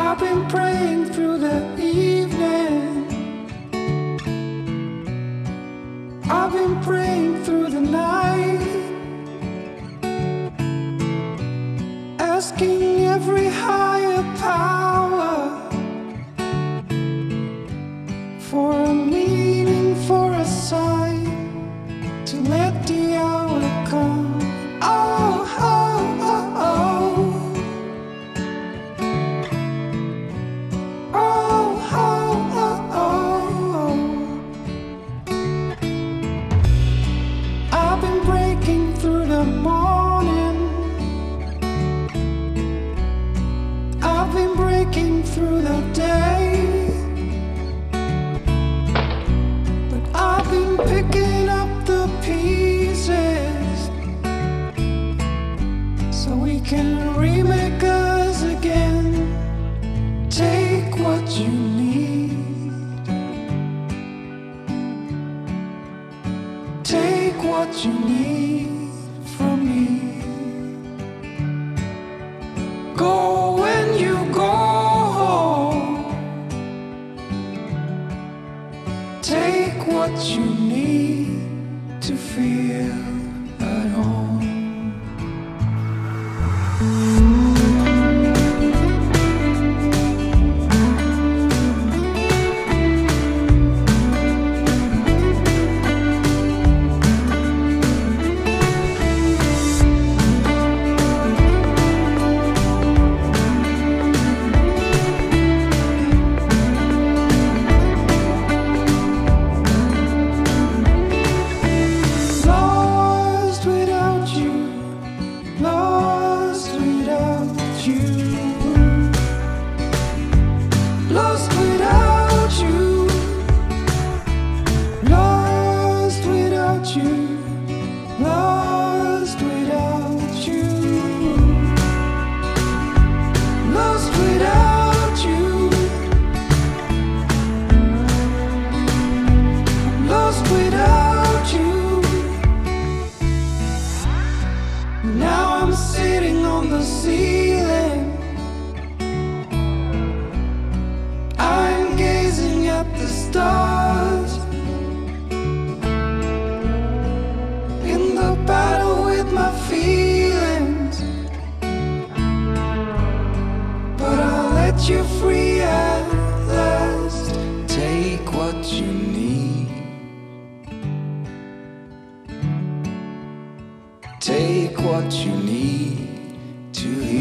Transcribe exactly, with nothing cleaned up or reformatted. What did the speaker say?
I've been praying through the evening. I've been praying through the night, asking every higher power for a meaning, for a sign, to let the hour come. Oh, oh, oh, oh. Oh, oh, oh, oh. I've been breaking through the morning. I've been breaking through the day. But I've been picking up the pieces so we can remake us again. Take what you need. Take what you need from me. Go when you go home. Take what you need to feel at home. Lost without you, lost without you, lost without you, lost without you, lost without you, lost without you, lost without you. Now I'm sitting on the ceiling. I'm gazing at the stars, in the battle with my feelings. But I'll let you free at last. Take what you need. Take what you need to heal.